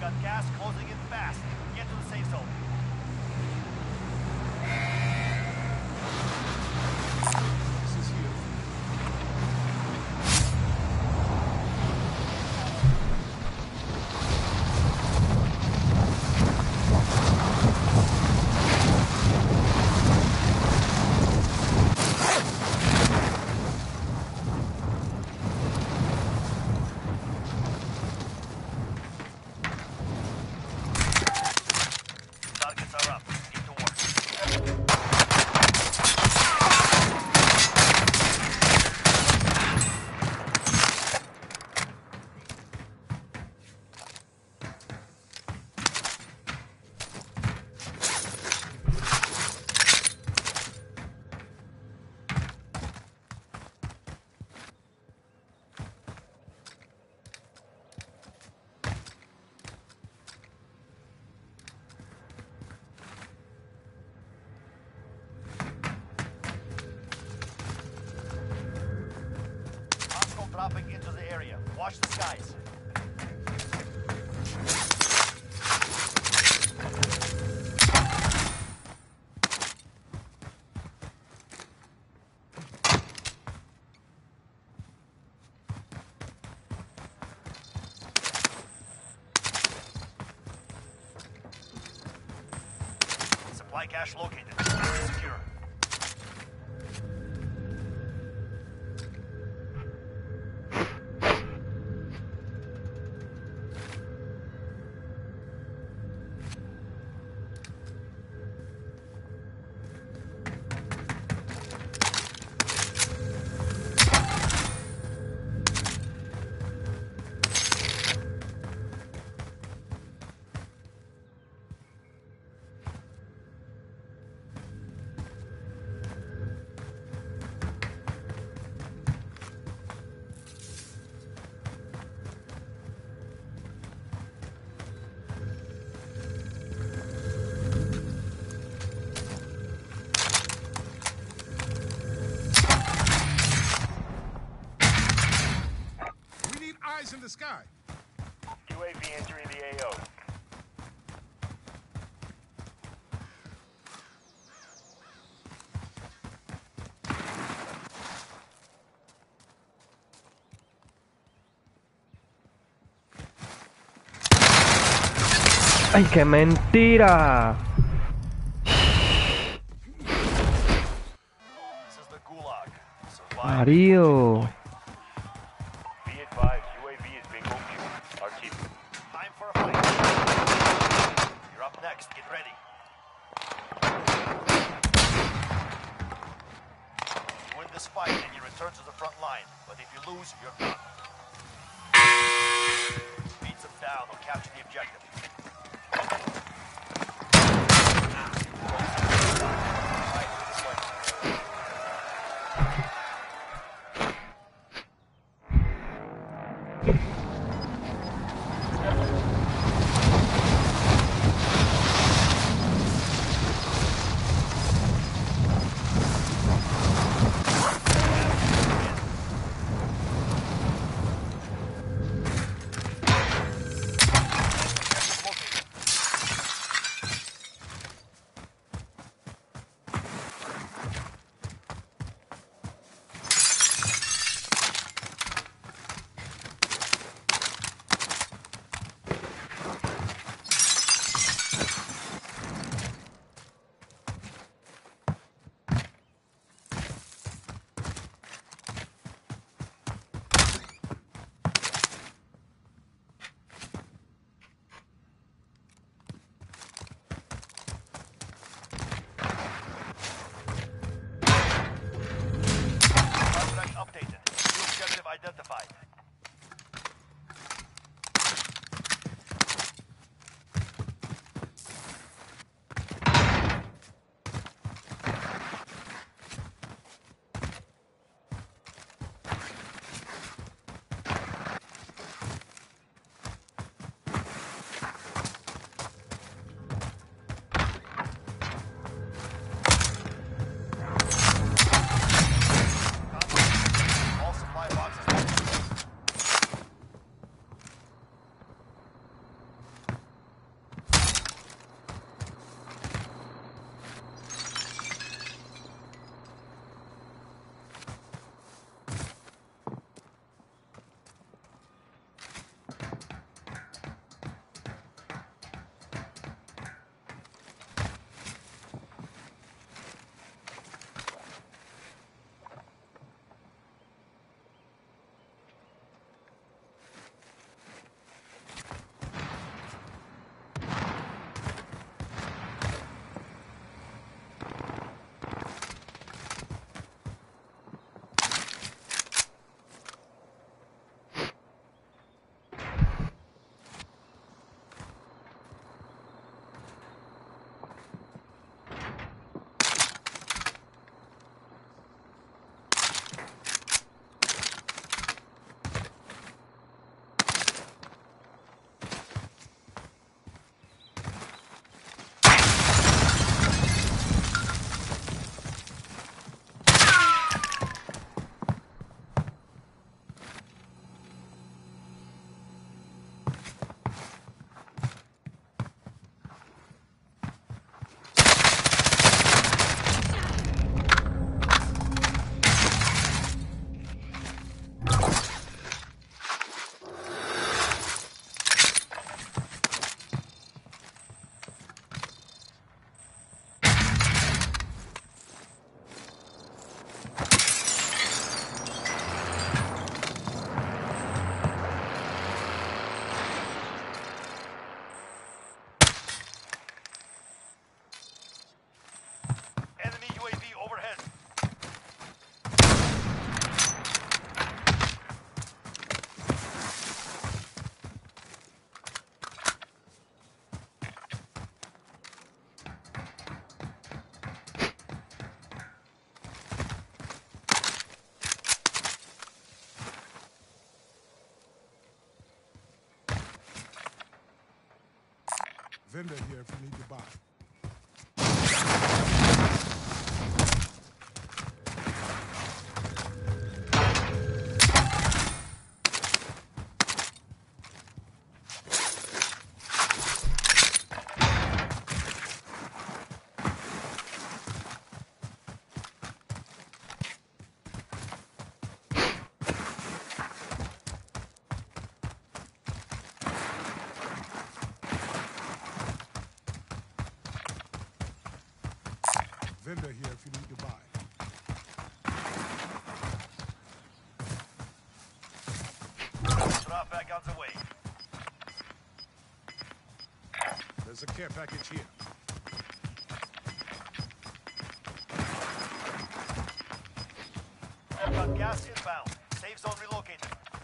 got gas closing in fast. Get to the safe zone. This is you. Targets are up. Get to work. Hostile dropping into the area. Watch the skies. Supply cache located. Secure. We need eyes in the sky. UAV entering the AO. ¡Ay, qué mentira! This is the Gulag. Survive. Mario. Be advised, UAV is being OQ. Our team. Time for a fight. You're up next. Get ready. You win this fight and you return to the front line. But if you lose, you're done. Beat them down or capture the objective. Vendor here if you need to buy. Vendor here if you need to buy. Drop back on the way. There's a care package here. Got gas inbound. Safe zone relocated.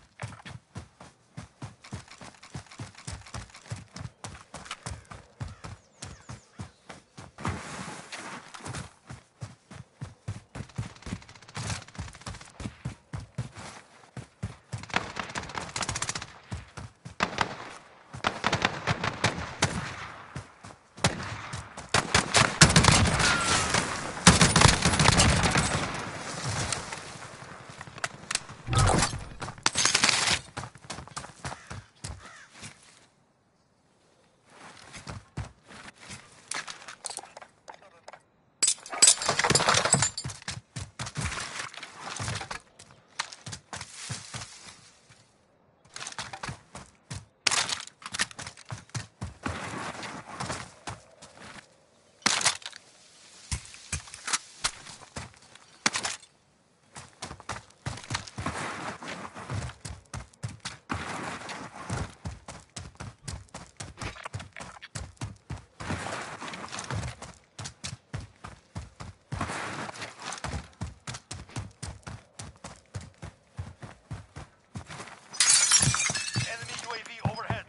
Enemy UAV overhead.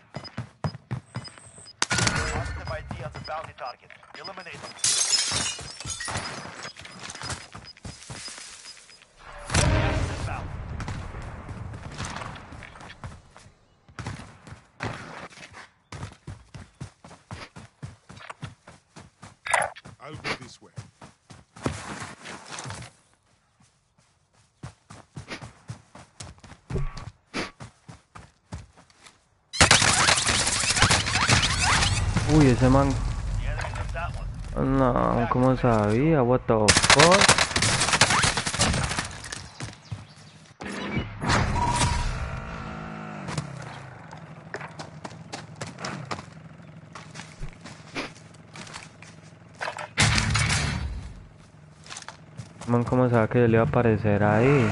Positive ID on the bounty target. Eliminate them. Gas inbound. I'll go this way. Uy, ese man. The enemy took that one. No, ¿cómo sabía? What the fuck? Man, ¿cómo sabía que yo le iba a aparecer ahí?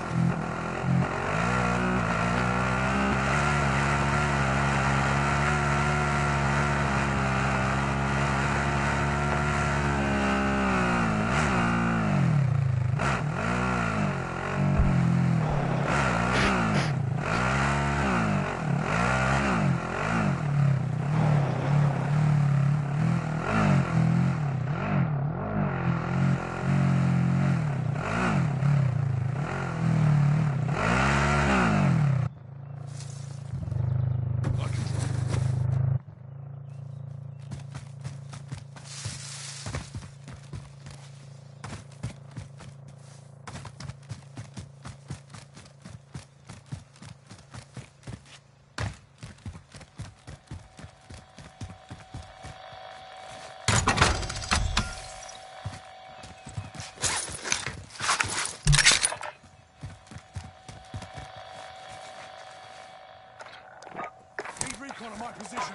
Need recon on my position.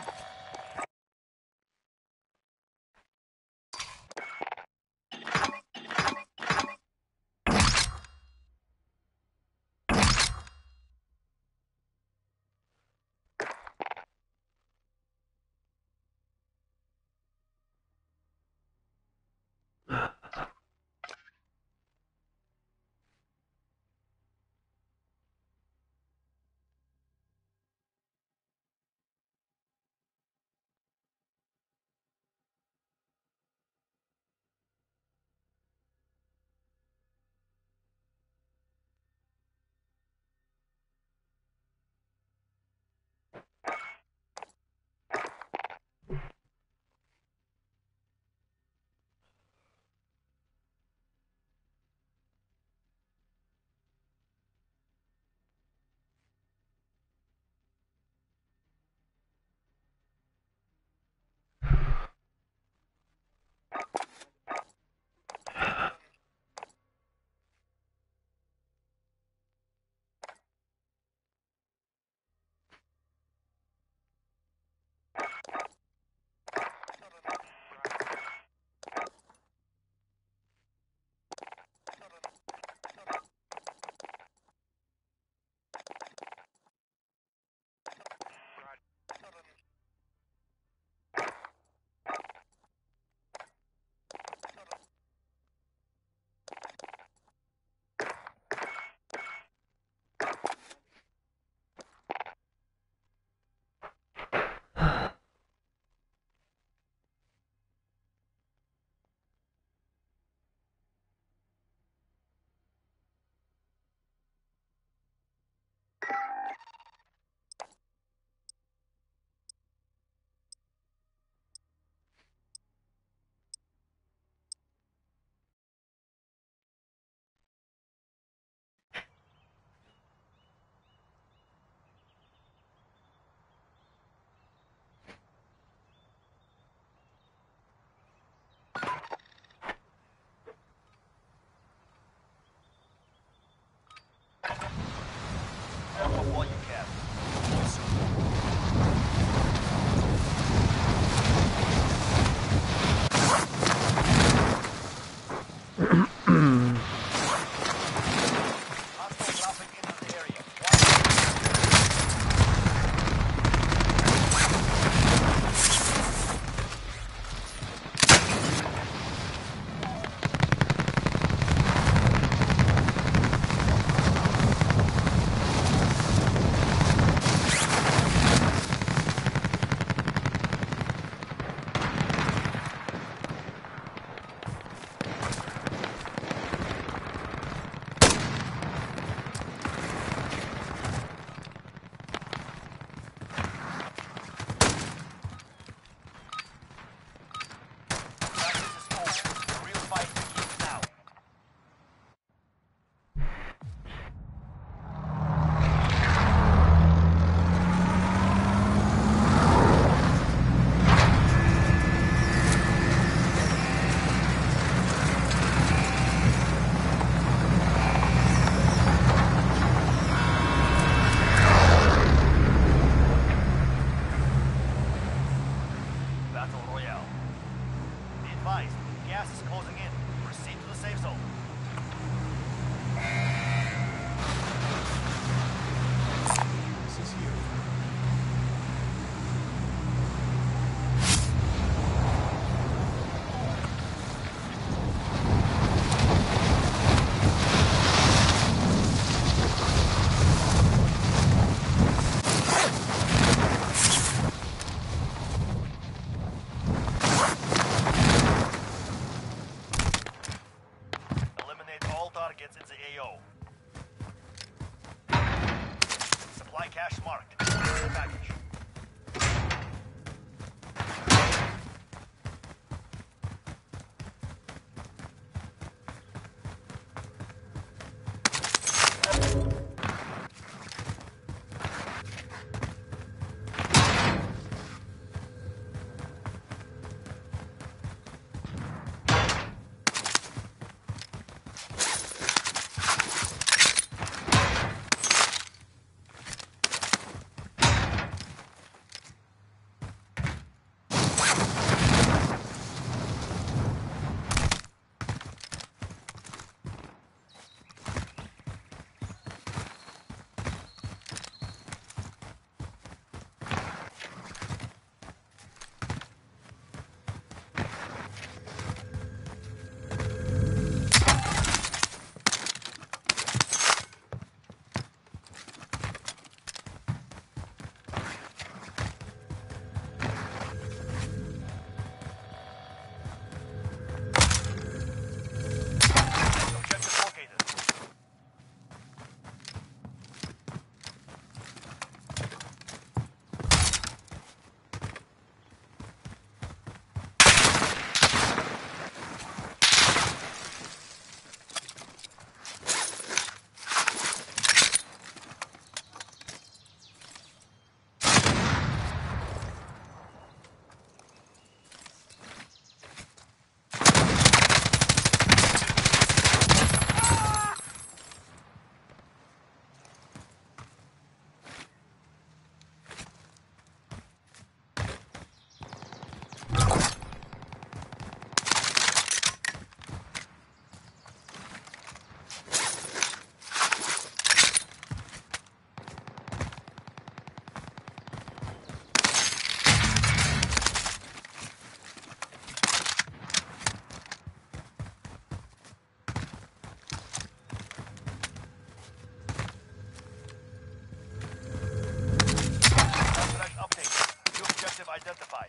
identified.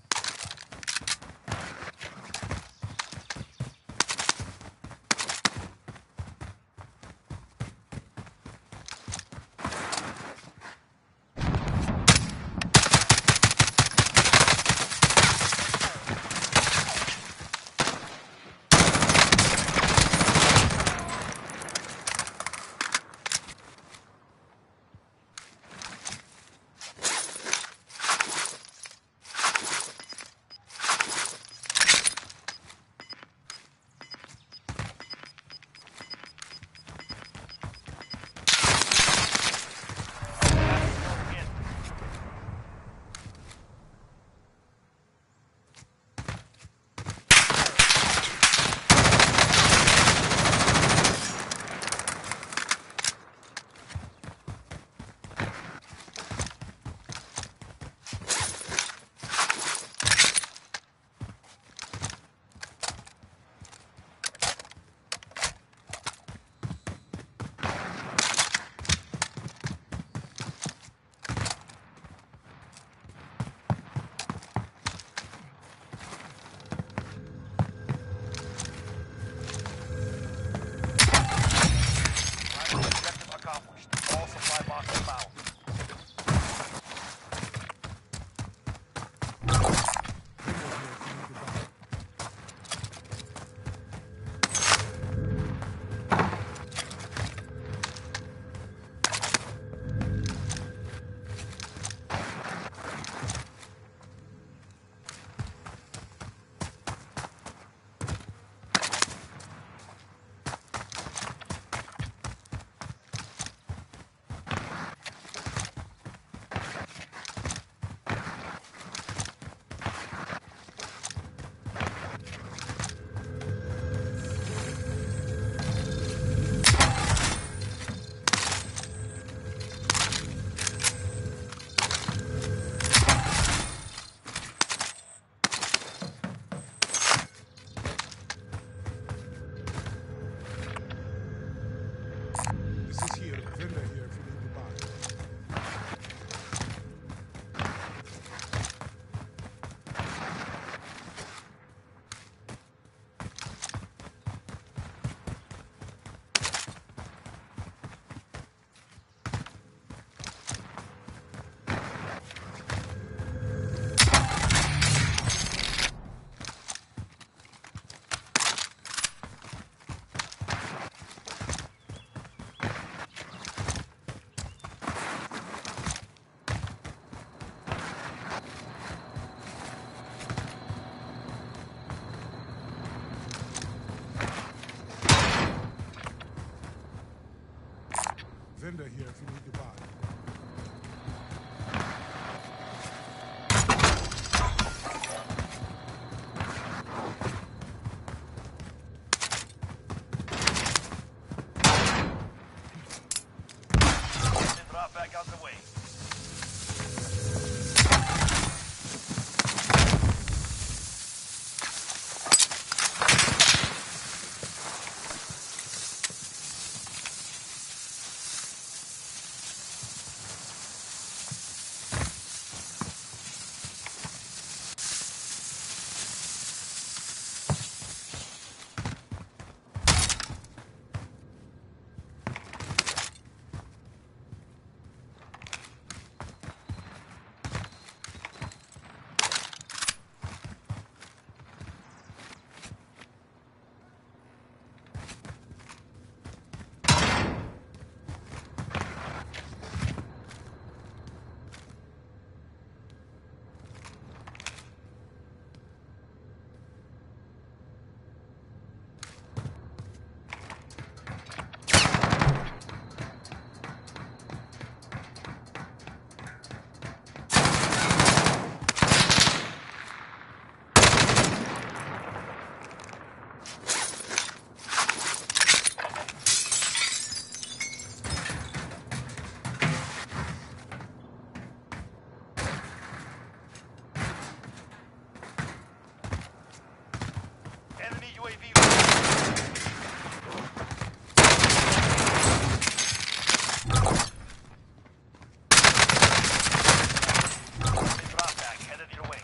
Objective accomplished. All supply boxes found. This is here. Vendor here if you need to buy. Vendor here if you need to buy. Drop back out the way. Drop back, headed your way.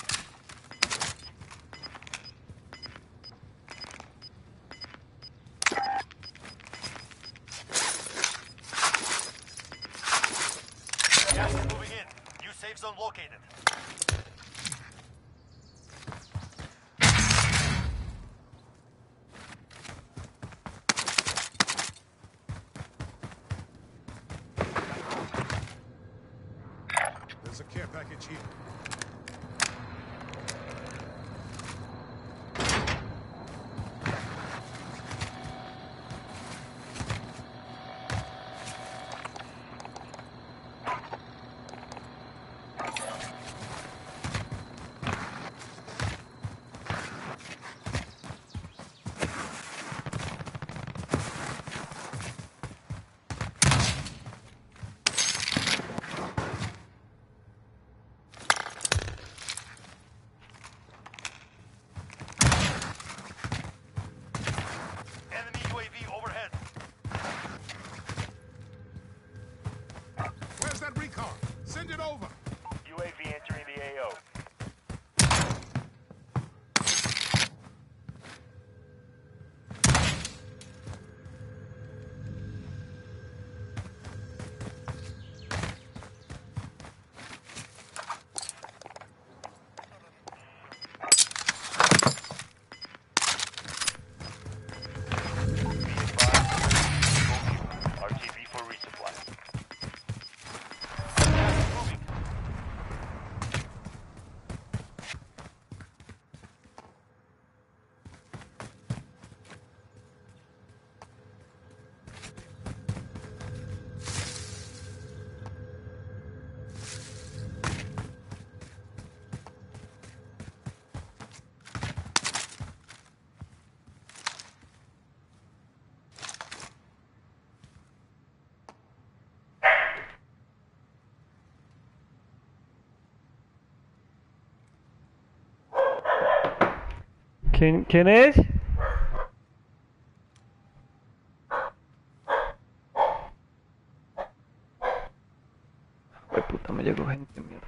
¿Quién es? Ay, puta, me llegó gente, mierda.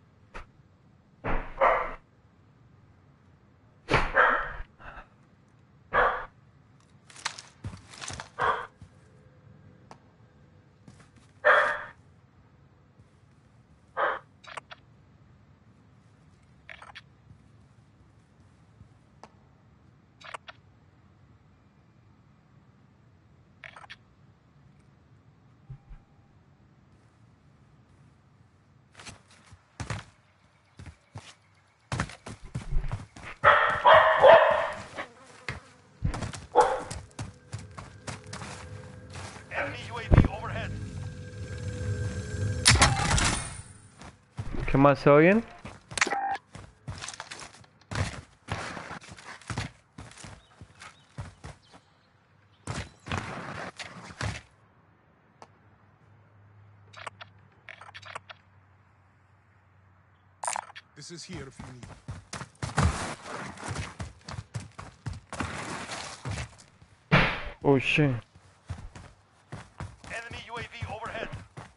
Enemy UAV overhead. ¿Qué más? ¿Se oyen? This is here if you need. Oh shit. Enemy UAV overhead.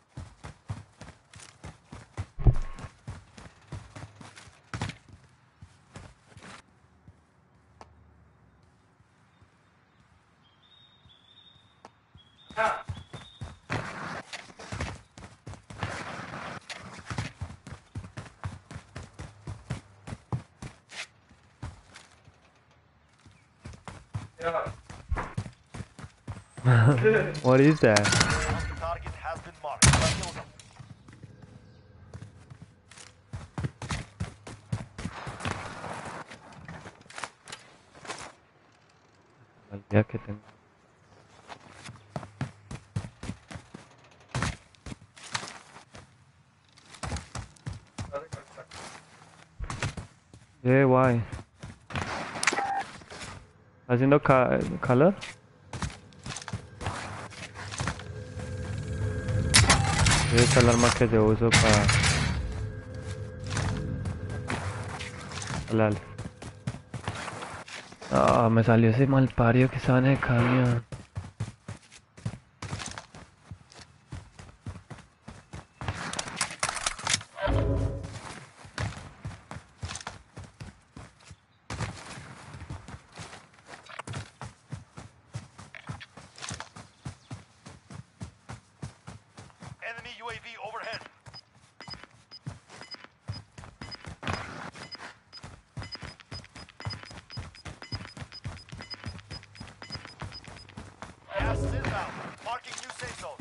What is that? Bounty target has been marked. Kill them. El día que tengo. Yeah, why? Haciendo calor. Esa es el arma que yo uso para hablar. Ah, me salió ese malpario que estaba en el camión. Enemy UAV overhead. Gas is inbound. Marking new safe zone.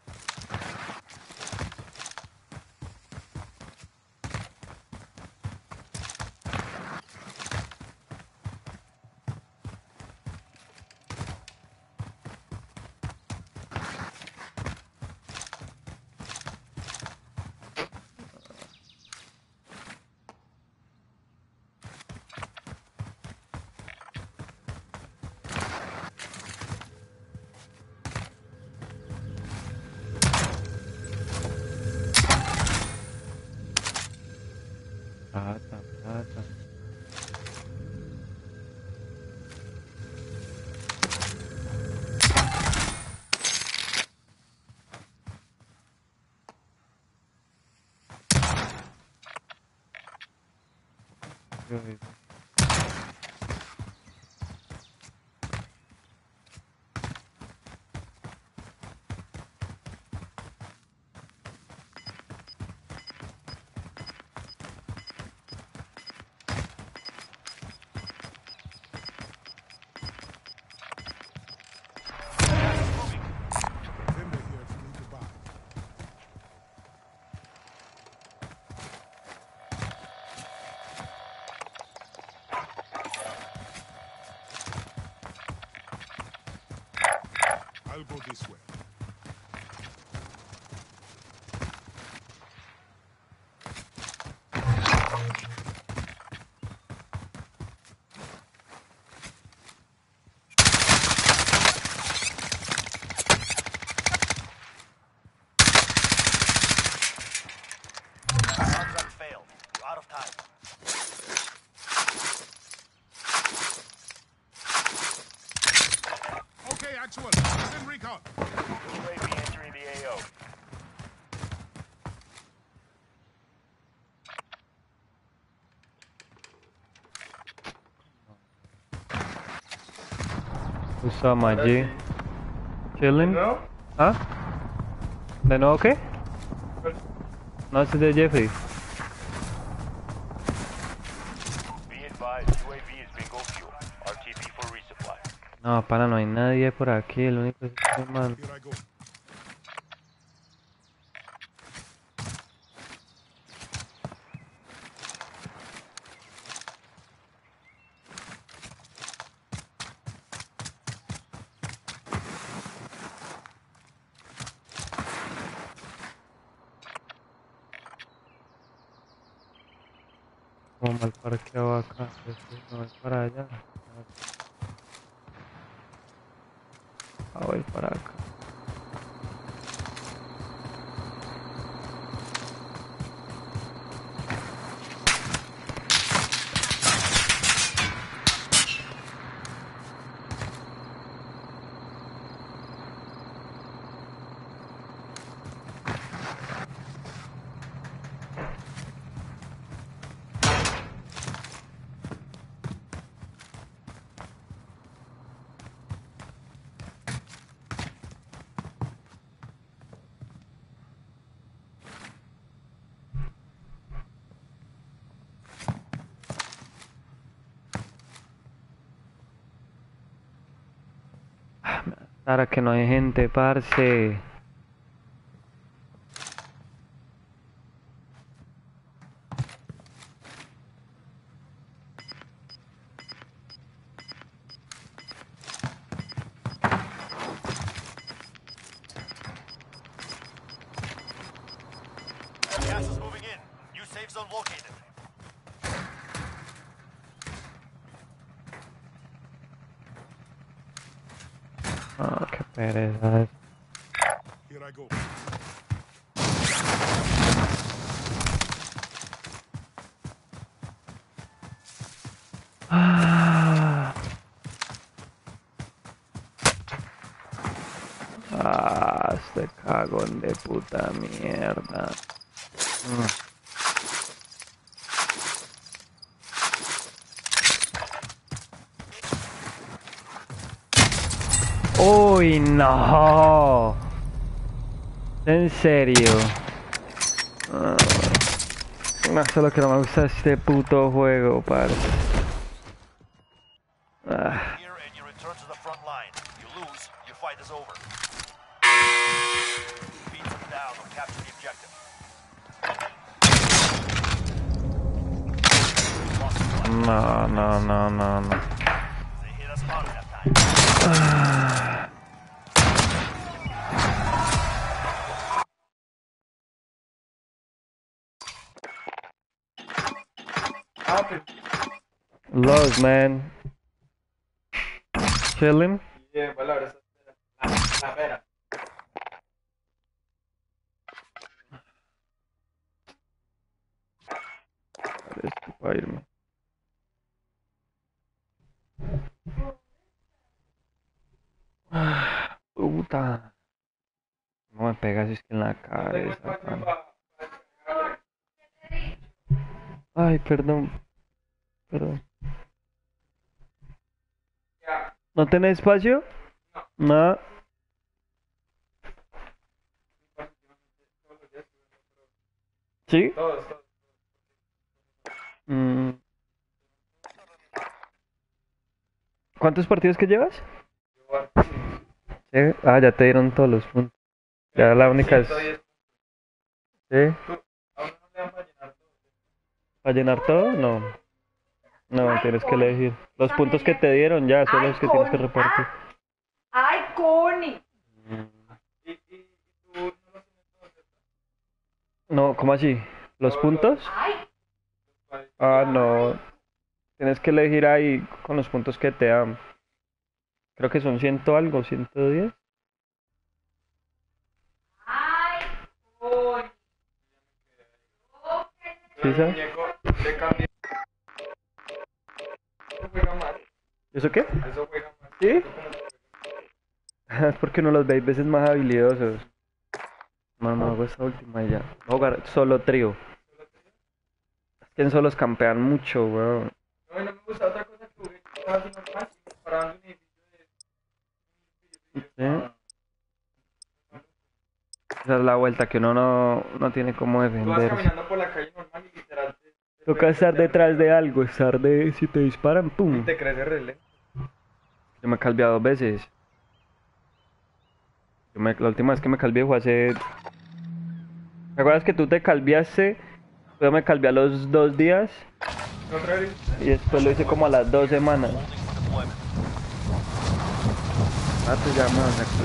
Plata. Vendor here if you need to buy. I'll go this way. Contract failed. You're out of time. What's up, my Ahora G? sí. Chilling? ¿No? ¿Ah? ¿De nuevo qué? No, ese es de Jeffrey. Be advised, UAV is bingo fuel. RTB for resupply. No, para, no hay nadie por aquí. El único es este man. Here I go. Como mal parqueado acá. Entonces me voy para allá. Ah, voy para acá. Ahora que no hay gente, parce. Gas is moving in. New safe zone located. Ah, qué pereza. Here I go. Ah, este cagón de puta mierda. Uy, no. En serio. Ah, no, solo que no me gusta este puto juego, parce. Ah, Here and you return to the front line. You lose, your fight is over. Beat them down or capture the objective. Lost the fight. no, no, no, no, no. They hit us hard that time. Ah, pues, Lost, man. Chilling. bien, palabras. La pera. Esto para irme. Puta. No me pegas es que en la No tengo cabeza. espacio Pana. para... Ay, perdón. Perdón. Ya. ¿No tenés espacio? No. ¿Sí? Todos. Mm. ¿Cuántos partidos que llevas? Sí. Ah, ya te dieron todos los puntos. Ya la única es... 110. ¿Sí? Aún no le dan para llenar todo. ¿Para llenar todo? No. No, tienes que elegir. Los puntos que te dieron ya son los que tienes que repartir. ¡Ay, Connie! Y tú no lo tienes todo, ¿cierto? No, ¿cómo así? ¿Los puntos? ¡Ay! Ah, no. Tienes que elegir ahí con los puntos que te dan. Creo que son 100 algo, 110. ¡Ay, Connie! ¿Sí sabes? Muñeco, le cambié. Eso juega mal. ¿Eso qué? Eso juega mal. ¿Sí? Eso como que juega. Es porque uno los ve veces más habilidosos. No, no hago esta última y ya. Voy a jugar solo trío. Es que en solos campean mucho, weón. No, y no me gusta otra cosa que jugué. Estaba así normal y me paraban de un edificio Esa es la vuelta, que uno no tiene cómo Tú vas defenderse. caminando por la calle normal y literal Toca estar detrás de algo, estar de... Si te disparan, ¡pum! te crece relé. Yo me calvé 2 veces. La última vez que me calvé fue hace... ¿Te acuerdas que tú te calviaste? Yo me calvé a los 2 días ¿Otra vez? y después lo hice como a las 2 semanas. Ah, te llamas aquí.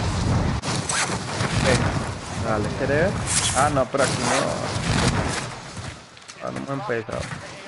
Dale, ¿querés? Ah, no, pero aquí no. Ah, no me he empezado.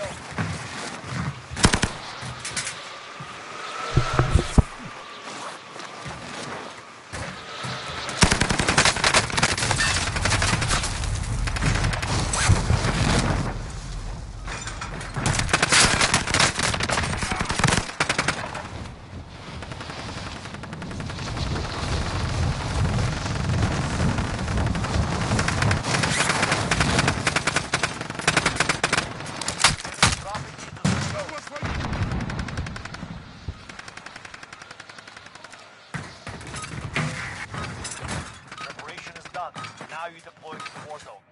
Preparation is done. Now you deploy to the war zone.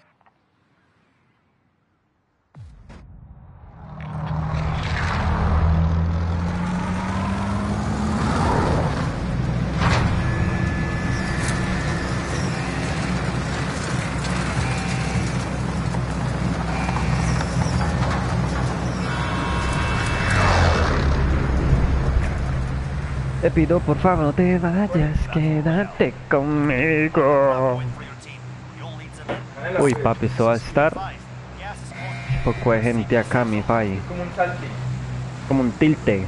Te pido por favor no te vayas, quédate conmigo. Win for your team. You'll lead them in. Uy, papi, esto va a estar Gas is closing. poco de gente acá, mi país. Como un salti. Como un tilte.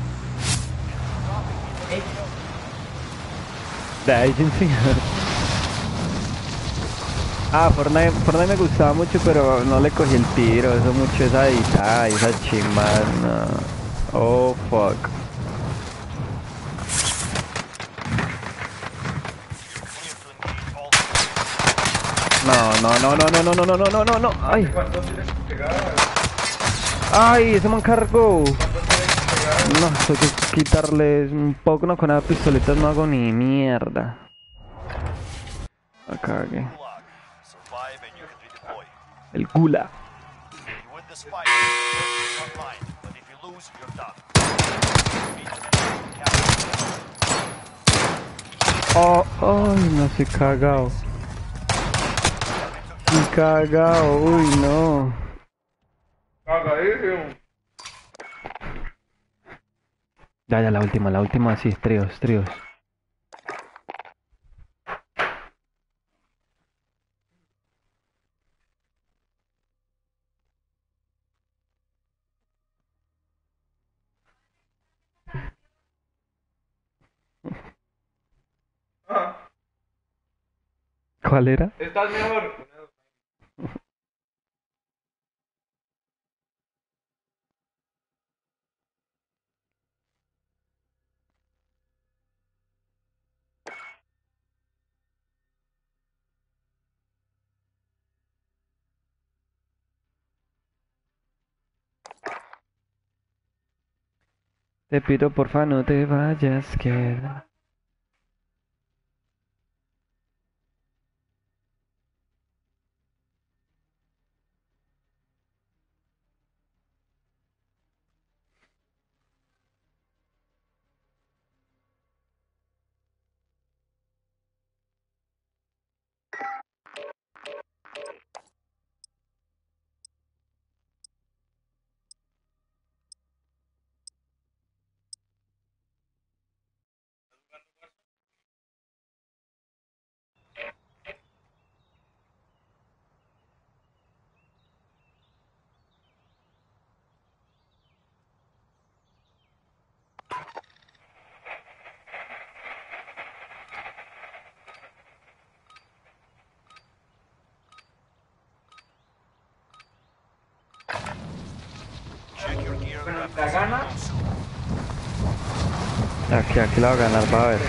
De ahí sin fin. Ah, Fortnite me gustaba mucho, pero no le cogí el tiro. Eso mucho esa editada y esa chimba. No. Oh, fuck. Clear to engage all No. Ay, ¿Cuántos tienes que pegar? ay, ese man cargó. ¿Cuántos tienes que pegar? No, tengo que quitarles un poco, no, con las pistoletas no hago ni mierda. La cagué. gulag. Survive and you can redeploy. El gula. You win this fight, you're in the front line. But if you lose, you're done. Beat them. Capture. Oh, ay, no sé, cagao. Cagao, uy, no. Cagadísimo. Ya, la última, sí, tríos. Ah, ¿Cuál era? estás mejor. Te pido porfa no te vayas, queda. Check your gear. Bueno, Weapons. la gana. Aquí la va a ganar, va a ver.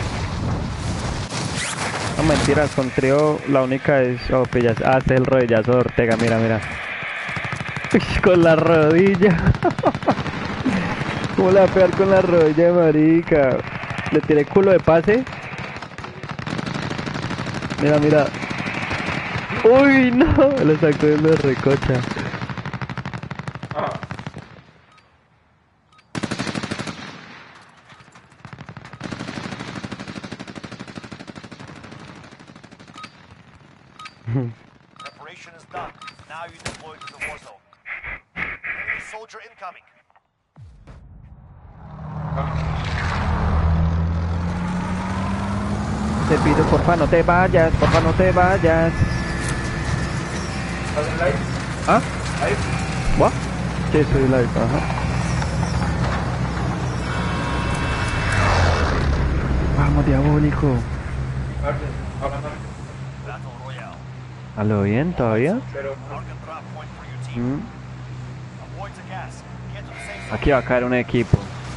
No, mentiras, con trío la única es... Oh, pillas. Ah, este es el rodillazo de Ortega, mira. Uy, con la rodilla. ¿Cómo le va a pegar con la rodilla, marica? Le tiré culo de pase. Mira, mira. Uy, no, lo sacó de recocha. Ah, Preparation is done. Now you deploy to the war zone. Enemy soldier incoming. Te pido, porfa, no te vayas, porfa, no te vayas. ¿estás en live? ¿Ah? Live. ¿What? Sí, estoy live, ajá. Vamos, diabólico. Hablando, Battle Royale. ¿A lo bien todavía? pero Target drop point for your team. Mm. Avoid the gas. Get to the safe zone. Aquí va a caer un equipo.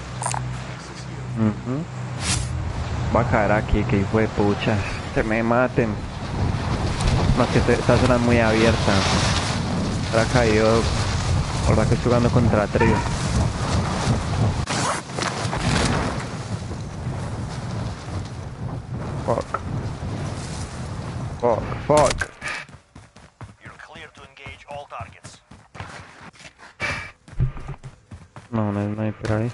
Ujú. Va a caer aquí, que hijo de pucha. Se me maten. No, es que esta zona es muy abierta. Ahora ha caído. Ahora que estoy jugando contra trío. Fuck. Fuck, fuck. You're clear to engage all targets. No, no hay sniper ahí.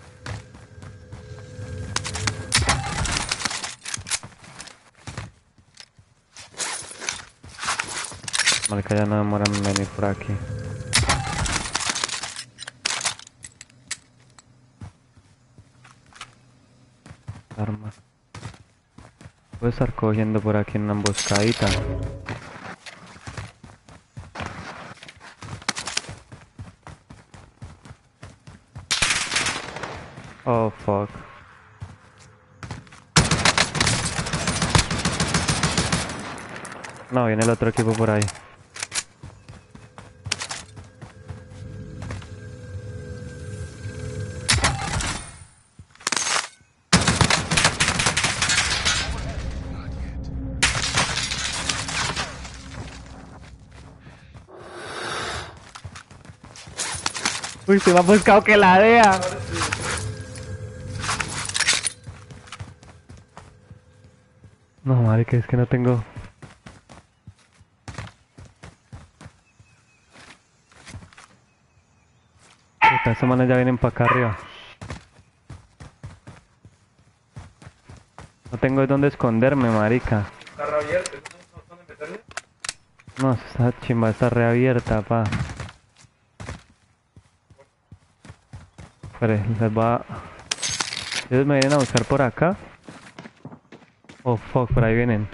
Marica, ya no demoran en venir por aquí. Arma. Puedo estar cogiendo por aquí en una emboscadita. Oh, fuck. No, viene el otro equipo por ahí. Uy, se me ha buscado que la vea. No, marica, es que no tengo. Puta, estos manes ya vienen para acá arriba. No tengo de dónde esconderme, marica. está reabierto. ¿Dónde meterle? No, esta chimba está reabierta, pa. Espere, les va. Ellos me vienen a buscar por acá. Oh, fuck, por ahí vienen.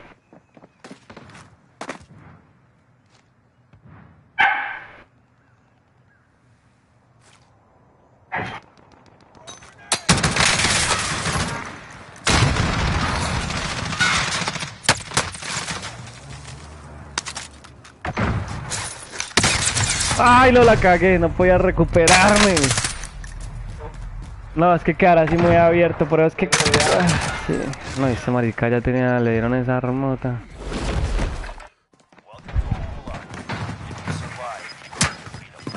Ay, no la cagué, no podía recuperarme. No, es que quedara así muy abierto, pero es que... sí. No, esta marica ya tenía, le dieron esa armota. Welcome to Gulag. If you survive, freedom.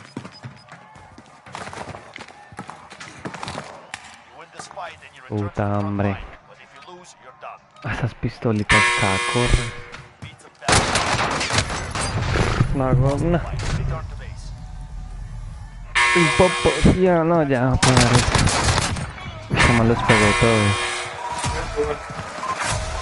You win this fight and you return to the Puta, front hombre. line. But if you lose, you're done. Esas pistolitas cacorre. Beat them down. No hago una. Fine. Return to base. Un popo, ya, no, ya, para eso. Como los pegó todos.